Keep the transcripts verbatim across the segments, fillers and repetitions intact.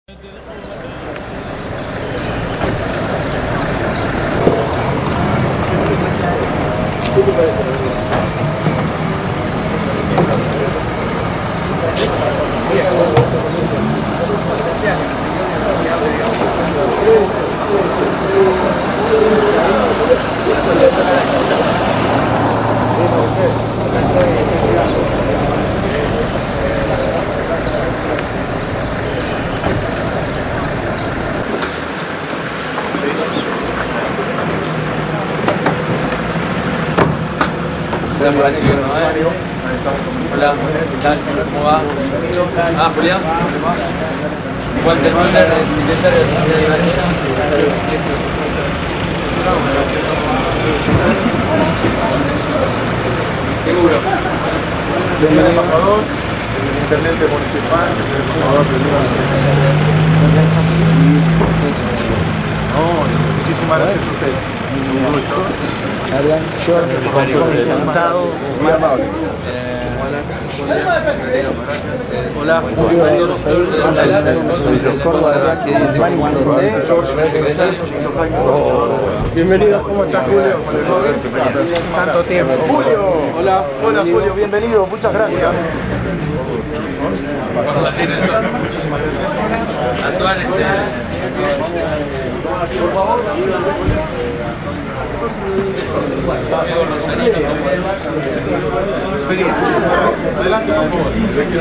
Hola, ¿qué tal? ¿Cómo va? Ah, Julián. Walter Walter, el secretario de la Sociedad Libanesa. Seguro. Señor embajador, el intendente municipal, señor embajador de No, muchísimas gracias a usted. Un gusto. Adrián, yo Sentado, muy amable. Hola, bienvenido, ¿cómo estás, Julio? Tanto tiempo. Julio, hola, hola Julio, bienvenido, muchas gracias. Muchísimas gracias. Por favor. Adelante, por favor.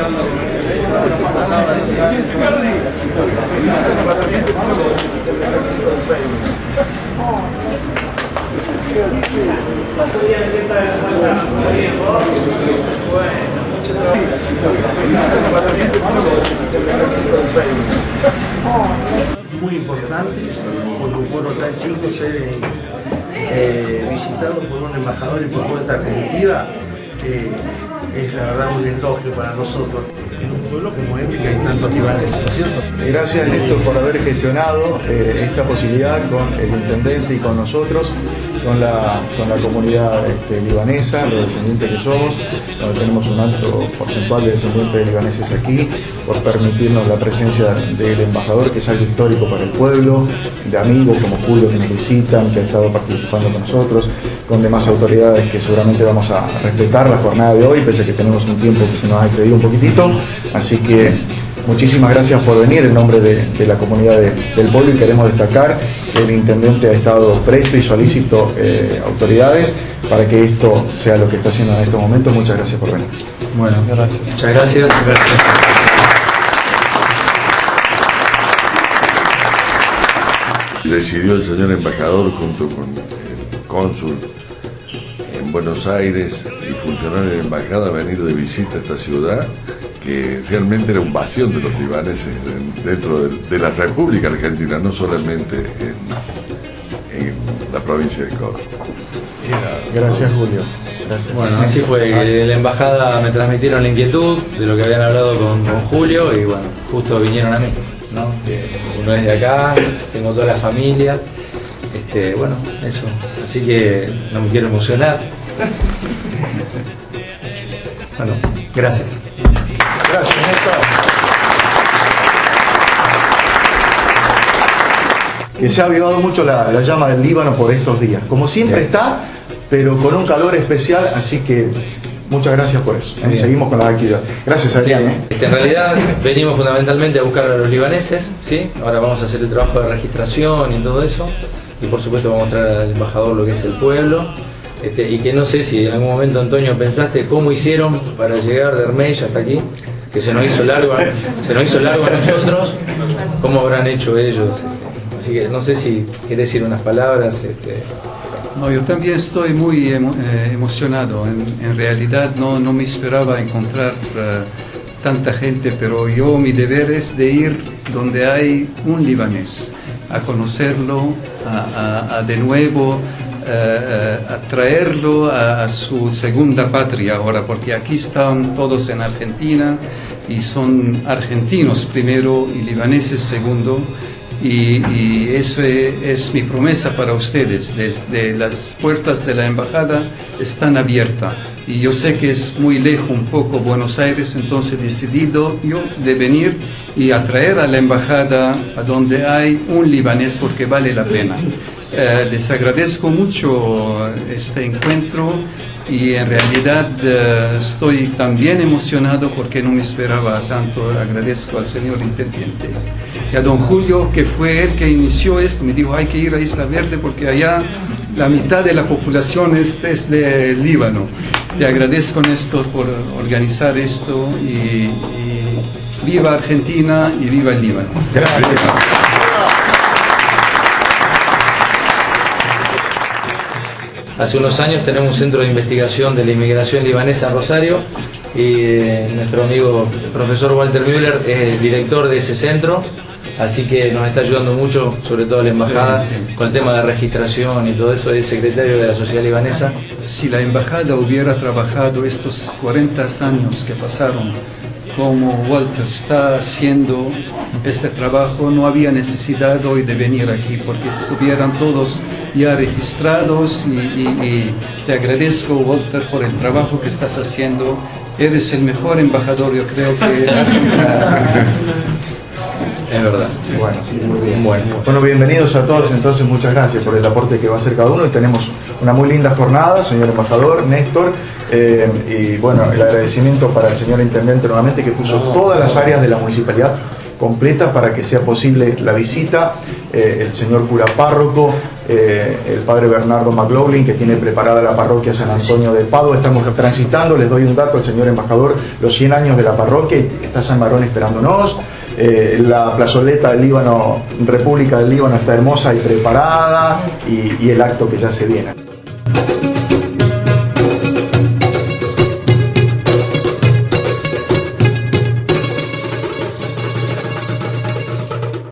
Muy importante por un pueblo tan chico ser eh, eh, visitado por un embajador y por cuenta colectiva eh, es la verdad un elogio para nosotros. En un pueblo como este que hay tantos libaneses, ¿no es cierto? Gracias, Néstor, por haber gestionado eh, esta posibilidad con el intendente y con nosotros, con la, con la comunidad este, libanesa, los descendientes que somos, donde tenemos un alto porcentual de descendientes libaneses aquí, por permitirnos la presencia del embajador, que es algo histórico para el pueblo, de amigos como Julio que nos visitan, que ha estado participando con nosotros, con demás autoridades que seguramente vamos a respetar la jornada de hoy, pese a que tenemos un tiempo que se nos ha excedido un poquitito. Así que muchísimas gracias por venir en nombre de, de la comunidad de, del pueblo, y queremos destacar que el intendente ha estado presto y solícito eh, autoridades para que esto sea lo que está haciendo en estos momentos. Muchas gracias por venir. Bueno, gracias. Muchas gracias. Gracias. Decidió el señor embajador junto con el cónsul en Buenos Aires y funcionarios de la embajada venir de visita a esta ciudad, que realmente era un bastión de los libaneses dentro de, de la República Argentina, no solamente en, en la provincia de Córdoba. Gracias, Julio. Gracias. Bueno, así fue. La embajada me transmitieron la inquietud de lo que habían hablado con, con Julio y bueno, justo vinieron a mí, ¿no? Que uno es de acá, tengo toda la familia, este, bueno, eso. Así que no me quiero emocionar. Bueno, gracias. Gracias, Néstor. Que se ha avivado mucho la, la llama del Líbano por estos días. Como siempre está, pero con un calor especial, así que muchas gracias por eso. Y seguimos con la actividad. Gracias, Adrián. ¿eh? Este, en realidad venimos fundamentalmente a buscar a los libaneses, ¿sí? Ahora vamos a hacer el trabajo de registración y todo eso. Y por supuesto vamos a mostrar al embajador lo que es el pueblo. Este, y que no sé si en algún momento, Antonio, pensaste cómo hicieron para llegar de Hermella hasta aquí, que se nos hizo largo, se nos hizo largo a nosotros, cómo habrán hecho ellos. Así que no sé si querés decir unas palabras. Este... No, yo también estoy muy emo eh, emocionado. En, en realidad no, no me esperaba encontrar uh, tanta gente, pero yo mi deber es de ir donde hay un libanés, a conocerlo, a, a, a de nuevo uh, a traerlo a, a su segunda patria ahora, porque aquí están todos en Argentina y son argentinos primero y libaneses segundo. y, y eso es, es mi promesa para ustedes. Desde las puertas de la embajada están abiertas y yo sé que es muy lejos un poco Buenos Aires, entonces he decidido yo de venir y atraer a la embajada a donde hay un libanés porque vale la pena. Eh, les agradezco mucho este encuentro y en realidad eh, estoy también emocionado porque no me esperaba tanto. Agradezco al señor intendente y a don Julio, que fue él que inició esto. Me dijo, hay que ir a Isla Verde porque allá la mitad de la población es, es de Líbano. Te agradezco, Néstor, por organizar esto y, y viva Argentina y viva el Líbano. Gracias. Hace unos años tenemos un centro de investigación de la inmigración libanesa en Rosario y eh, nuestro amigo el profesor Walter Müller es el director de ese centro, así que nos está ayudando mucho, sobre todo la embajada, sí, sí. con el tema de registración y todo eso. Es secretario de la sociedad libanesa. Si la embajada hubiera trabajado estos cuarenta años que pasaron como Walter está haciendo este trabajo, no había necesidad hoy de venir aquí porque estuvieran todos ya registrados y, y, y te agradezco, Walter, por el trabajo que estás haciendo. Eres el mejor embajador, yo creo que es verdad. Bueno, sí, muy bien. Bueno. Bueno, bienvenidos a todos, entonces muchas gracias por el aporte que va a hacer cada uno y tenemos una muy linda jornada, señor embajador, Néstor, eh, y bueno, el agradecimiento para el señor intendente nuevamente que puso todas las áreas de la municipalidad completa para que sea posible la visita, eh, el señor cura párroco, eh, el padre Bernardo McLaughlin, que tiene preparada la parroquia San Antonio de Padua. Estamos transitando, les doy un dato al señor embajador, los cien años de la parroquia, y está San Marón esperándonos. Eh, la plazoleta del Líbano, República del Líbano, está hermosa y preparada, y, y el acto que ya se viene.